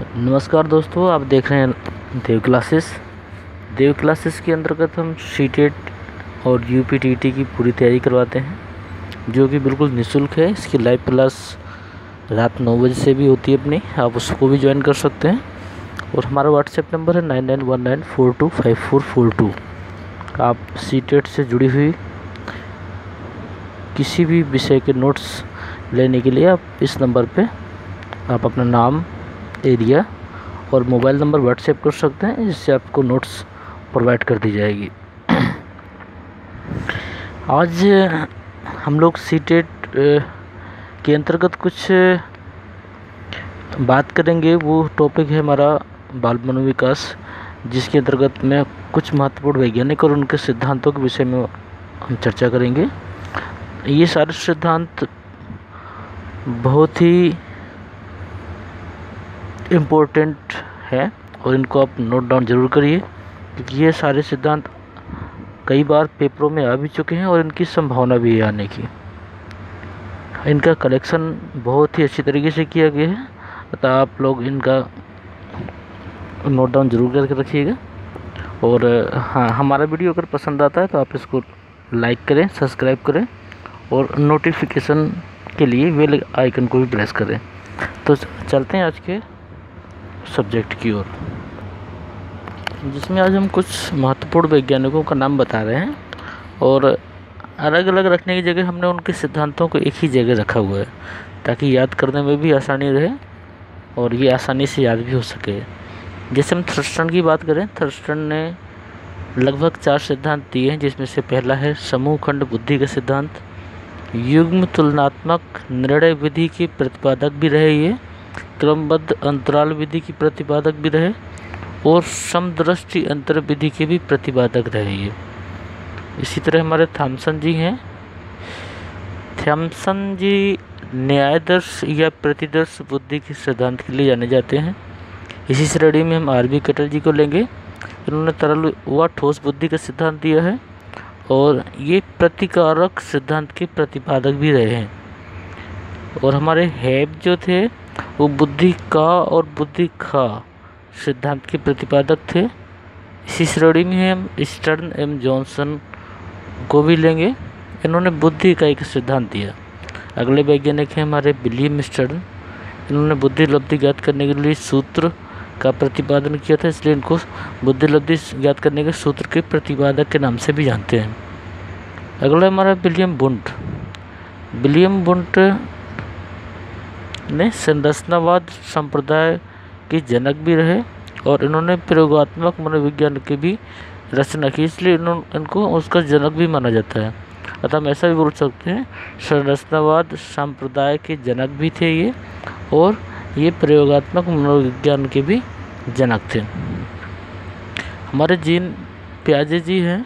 नमस्कार दोस्तों, आप देख रहे हैं देव क्लासेस के अंतर्गत हम सीटेट और यूपीटीटी की पूरी तैयारी करवाते हैं, जो कि बिल्कुल निःशुल्क है। इसकी लाइव क्लास रात 9 बजे से भी होती है अपनी, आप उसको भी ज्वाइन कर सकते हैं। और हमारा व्हाट्सएप नंबर है 9919425442। आप सीटेट से जुड़ी हुई किसी भी विषय के नोट्स लेने के लिए आप इस नंबर पे आप अपना नाम, एरिया और मोबाइल नंबर व्हाट्सएप कर सकते हैं, जिससे आपको नोट्स प्रोवाइड कर दी जाएगी। आज हम लोग सीटेट के अंतर्गत कुछ बात करेंगे। वो टॉपिक है हमारा बाल मनोविकास, जिसके अंतर्गत में कुछ महत्वपूर्ण वैज्ञानिक और उनके सिद्धांतों के विषय में हम चर्चा करेंगे। ये सारे सिद्धांत बहुत ही इम्पोर्टेंट है और इनको आप नोट डाउन ज़रूर करिए, क्योंकि ये सारे सिद्धांत कई बार पेपरों में आ भी चुके हैं और इनकी संभावना भी है आने की। इनका कलेक्शन बहुत ही अच्छी तरीके से किया गया है, अतः आप लोग इनका नोट डाउन ज़रूर करके रखिएगा। और हाँ, हमारा वीडियो अगर पसंद आता है तो आप इसको लाइक करें, सब्सक्राइब करें और नोटिफिकेशन के लिए बेल आइकन को भी प्रेस करें। तो चलते हैं आज के सब्जेक्ट की ओर, जिसमें आज हम कुछ महत्वपूर्ण वैज्ञानिकों का नाम बता रहे हैं। और अलग अलग रखने की जगह हमने उनके सिद्धांतों को एक ही जगह रखा हुआ है, ताकि याद करने में भी आसानी रहे और ये आसानी से याद भी हो सके। जैसे हम थर्स्टन की बात करें, थर्स्टन ने लगभग 4 सिद्धांत दिए हैं, जिसमें से पहला है समूह खंड बुद्धि का सिद्धांत। युग्म तुलनात्मक निर्णय विधि के प्रतिपादक भी रहे ये, क्रमबद्ध अंतराल विधि की प्रतिपादक भी रहे और समदृष्टि अंतर विधि के भी प्रतिपादक रहे ये। इसी तरह हमारे थॉमसन जी हैं। थॉमसन जी न्यायदर्श या प्रतिदर्श बुद्धि के सिद्धांत के लिए जाने जाते हैं। इसी श्रेणी में हम आर.बी. कटल जी को लेंगे। इन्होंने तरल व ठोस बुद्धि का सिद्धांत दिया है और ये प्रतिकारक सिद्धांत के प्रतिपादक भी रहे हैं। और हमारे हैब जो थे वो बुद्धि का और बुद्धि खा सिद्धांत के प्रतिपादक थे। इसी श्रेणी में हम स्टर्न एम जॉनसन को भी लेंगे। इन्होंने बुद्धि का एक सिद्धांत दिया। अगले वैज्ञानिक हैं हमारे विलियम स्टर्न। इन्होंने बुद्धि लब्धि ज्ञात करने के लिए सूत्र का प्रतिपादन किया था, इसलिए इनको बुद्धि लब्धि ज्ञात करने के सूत्र के प्रतिपादक के नाम से भी जानते हैं। अगला हमारा विलियम वुंड। विलियम वुंड ने संरचनावाद संप्रदाय के जनक भी रहे और इन्होंने प्रयोगात्मक मनोविज्ञान की भी रचना की, इसलिए इनको उसका जनक भी माना जाता है। अतः हम ऐसा भी बोल सकते हैं, संरचनावाद संप्रदाय के जनक भी थे ये, और ये प्रयोगात्मक मनोविज्ञान के भी जनक थे। हमारे जीन पियाजे जी हैं,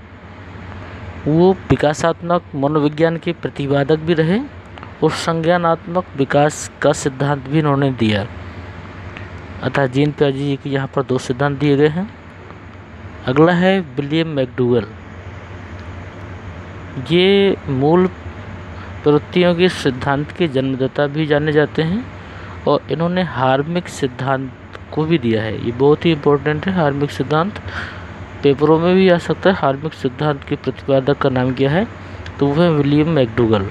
वो विकासात्मक मनोविज्ञान के प्रतिपादक भी रहे और संज्ञानात्मक विकास का सिद्धांत भी इन्होंने दिया। अतः जीन पियाजे जी के यहाँ पर 2 सिद्धांत दिए गए हैं। अगला है विलियम मैकडूगल। ये मूल प्रवृत्तियों के सिद्धांत के जन्मदाता भी जाने जाते हैं और इन्होंने हार्मिक सिद्धांत को भी दिया है। ये बहुत ही इम्पोर्टेंट है। हार्मिक सिद्धांत पेपरों में भी आ सकता है। हार्मिक सिद्धांत के प्रतिपादक का नाम क्या है, तो वह है विलियम मैकडूगल।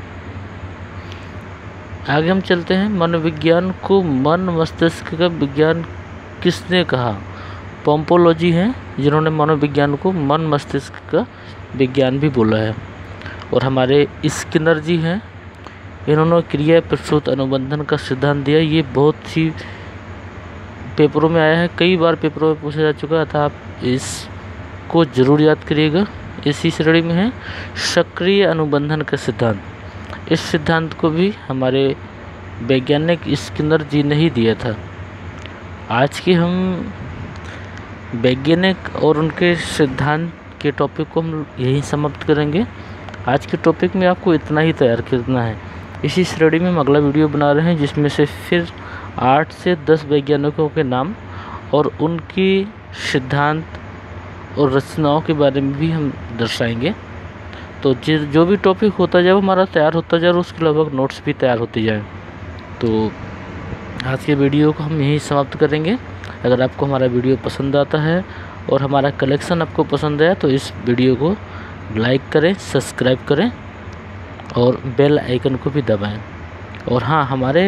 आगे हम चलते हैं। मनोविज्ञान को मन मस्तिष्क का विज्ञान किसने कहा? पोम्पोलॉजी हैं, जिन्होंने मनोविज्ञान को मन मस्तिष्क का विज्ञान भी बोला है। और हमारे स्किनर जी हैं, इन्होंने क्रिया प्रसूत अनुबंधन का सिद्धांत दिया। ये बहुत ही पेपरों में आया है, कई बार पेपरों में पूछा जा चुका था, आप इसको ज़रूर याद करिएगा। इसी श्रेणी में है सक्रिय अनुबंधन का सिद्धांत। इस सिद्धांत को भी हमारे वैज्ञानिक स्किनर जी ने ही दिया था। आज के हम वैज्ञानिक और उनके सिद्धांत के टॉपिक को हम यहीं समाप्त करेंगे। आज के टॉपिक में आपको इतना ही तैयार करना है। इसी श्रेणी में हम अगला वीडियो बना रहे हैं, जिसमें से फिर 8 से 10 वैज्ञानिकों के नाम और उनकी सिद्धांत और रचनाओं के बारे में भी हम दर्शाएंगे। तो जो भी टॉपिक होता जाए वो हमारा तैयार होता जाए और उसके लगभग नोट्स भी तैयार होते जाए। तो आज के वीडियो को हम यहीं समाप्त करेंगे। अगर आपको हमारा वीडियो पसंद आता है और हमारा कलेक्शन आपको पसंद आया तो इस वीडियो को लाइक करें, सब्सक्राइब करें और बेल आइकन को भी दबाएं। और हाँ, हमारे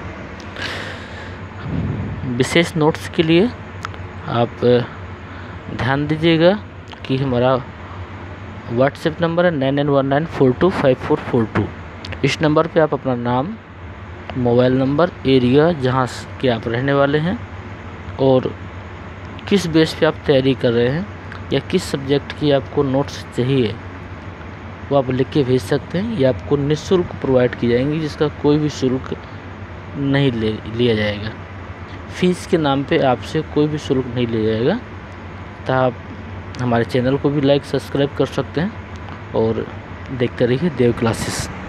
विशेष नोट्स के लिए आप ध्यान दीजिएगा कि हमारा व्हाट्सएप नंबर है 9919425442। इस नंबर पे आप अपना नाम, मोबाइल नंबर, एरिया जहाँ के आप रहने वाले हैं और किस बेस पे आप तैयारी कर रहे हैं या किस सब्जेक्ट की आपको नोट्स चाहिए वो आप लिख के भेज सकते हैं। ये आपको निःशुल्क प्रोवाइड की जाएंगी, जिसका कोई भी शुल्क नहीं लिया जाएगा। फीस के नाम पे आपसे कोई भी शुल्क नहीं लिया जाएगा। तो आप हमारे चैनल को भी लाइक, सब्सक्राइब कर सकते हैं और देखते रहिए देव क्लासेस।